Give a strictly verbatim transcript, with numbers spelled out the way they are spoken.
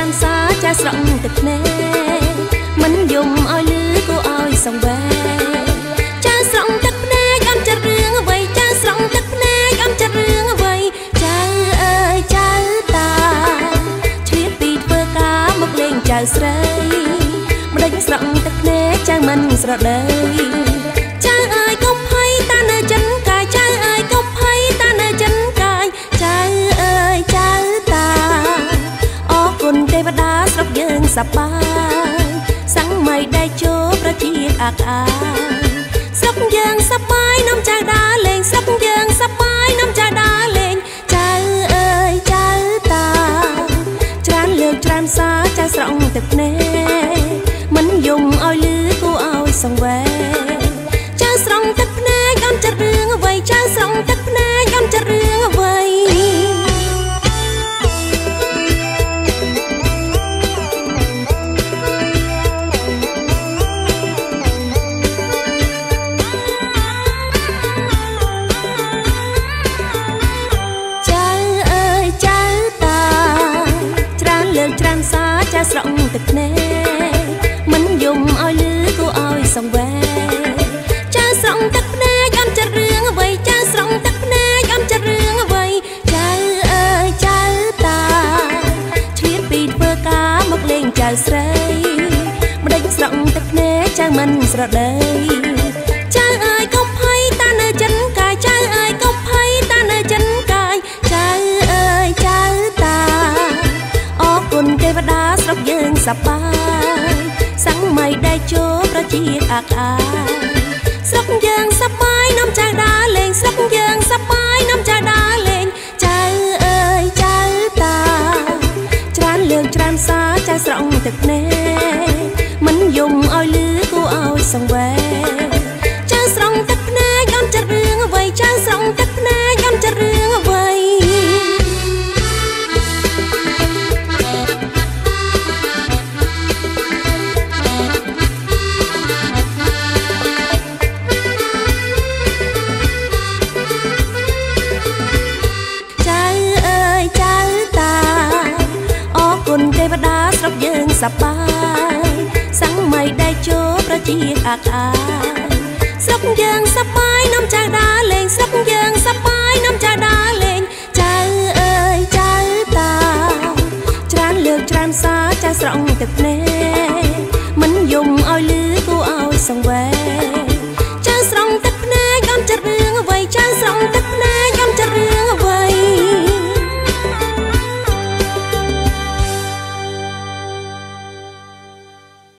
ច្រើនសាចាស្រង់ទឹកភ្នែកមិនយំឲ្យលឺគួរឲ្យសង្វេចាស្រង់ទឹកភ្នែកអំចិត្តរឿងអ្វីចាស្រង់ទឹកភ្នែកអំចិត្តរឿងអ្វីចៅអើយចៅតាឆ្លៀតពីធ្វើការមកលេងចៅស្រីម្ដេចស្រង់ទឹកភ្នែកចៅមិនស្រដីចៅអើយកុំភ័យតានៅចិនកាយចៅអើយកុំភ័យតានៅចិនកាយចៅអើយចៅតាអរគុណទេវតាស្រុកយើងសប្បាយសង្មៃដែលចូលប្រជាអាក់អាស្រុកយើងសប្បាយនាំចៅដើរលេងស្រុកយើងសប្បាយនាំចៅដើរលេងចៅអើយចៅតាច្រើនលើកច្រើនសារចៅស្រង់ទឹកភ្នែកមិនយំឲ្យលឺគួរឲ្យសង្វេចៅស្រង់ទឹកភ្នែកអំចិត្តរឿងអ្វីចៅស្រង់ទឹកភ្នែកអំចិត្តរឿងអ្វីច្រើនសាចាស្រង់ទឹកភ្នែកមិនយំឲ្យលឺគួរឲ្យសង្វេចាស្រង់ទឹកភ្នែកអំចិត្តរឿងអ្វីចាស្រង់ទឹកភ្នែកអំចិត្តរឿងអ្វីចៅអើយចៅតាឆ្លៀតពីធ្វើការមកលេងចៅស្រីម្ដេចស្រង់ទឹកភ្នែកចៅមិនស្រដីចៅអើយកុំភ័យតានៅចិនកាយចៅអើយកុំភ័យតានៅចិនកាយចៅអើយចៅតាអរគុណទេវតាស្រុកយើងសប្បាយសង្មៃដែលចូលប្រជាអាក់អាស្រុកយើងសប្បាយនាំចៅដើរលេងស្រុកយើងសប្បាយនាំចៅដើរលេងចៅអើយចៅតាច្រើនលើកច្រើនសារចៅស្រង់ទឹកភ្នែកមិនយំឲ្យលឺគួរឲ្យសង្វេចៅស្រង់ទឹកភ្នែកអំចិត្តរឿងអ្វីចៅស្រង់ទឹកភ្នែកអំចិត្តរឿងអ្វីទេវតាស្រុកយើងសប្បាយសង្មៃដែលចូលប្រជាអាក់អាស្រុកយើងសប្បាយនាំចៅដើរលេងស្រុកយើងសប្បាយនាំចៅដើរលេងចៅអើយចៅតាច្រើនលើកច្រើនសារចៅស្រង់ទឹកភ្នែកមិនយំឲ្យលឺគួរឲ្យសង្វេចៅស្រង់ទឹក